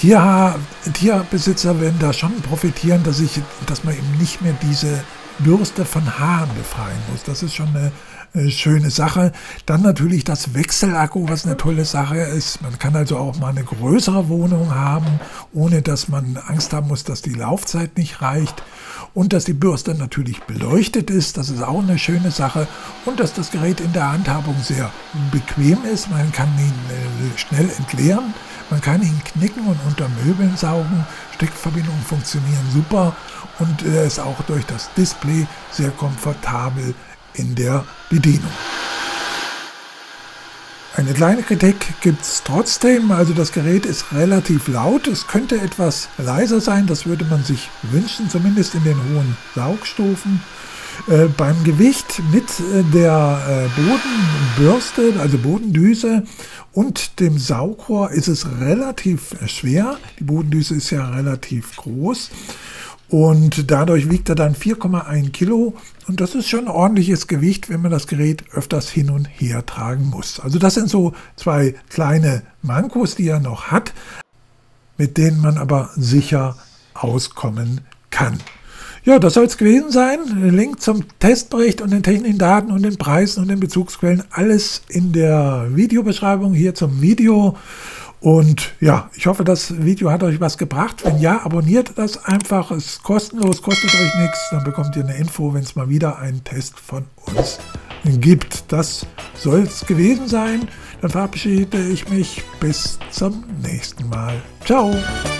Tierbesitzer werden da schon profitieren, dass man eben nicht mehr diese Bürste von Haaren befreien muss. Das ist schon eine schöne Sache. Dann natürlich das Wechselakku, was eine tolle Sache ist. Man kann also auch mal eine größere Wohnung haben, ohne dass man Angst haben muss, dass die Laufzeit nicht reicht. Und dass die Bürste natürlich beleuchtet ist, das ist auch eine schöne Sache. Und dass das Gerät in der Handhabung sehr bequem ist. Man kann ihn schnell entleeren, man kann ihn knicken und unter Möbeln saugen. Steckverbindungen funktionieren super und er ist auch durch das Display sehr komfortabel in der Bedienung. Eine kleine Kritik gibt es trotzdem, also das Gerät ist relativ laut, es könnte etwas leiser sein, das würde man sich wünschen, zumindest in den hohen Saugstufen. Beim Gewicht mit der Bodenbürste, also Bodendüse und dem Saugrohr ist es relativ schwer. Die Bodendüse ist ja relativ groß und dadurch wiegt er dann 4,1 Kilo und das ist schon ein ordentliches Gewicht, wenn man das Gerät öfters hin und her tragen muss. Also das sind so zwei kleine Mankos, die er noch hat, mit denen man aber sicher auskommen kann. Ja, das soll es gewesen sein. Link zum Testbericht und den technischen Daten und den Preisen und den Bezugsquellen, alles in der Videobeschreibung hier zum Video. Und ja, ich hoffe, das Video hat euch was gebracht. Wenn ja, abonniert das einfach. Es ist kostenlos, kostet euch nichts. Dann bekommt ihr eine Info, wenn es mal wieder einen Test von uns gibt. Das soll es gewesen sein. Dann verabschiede ich mich. Bis zum nächsten Mal. Ciao.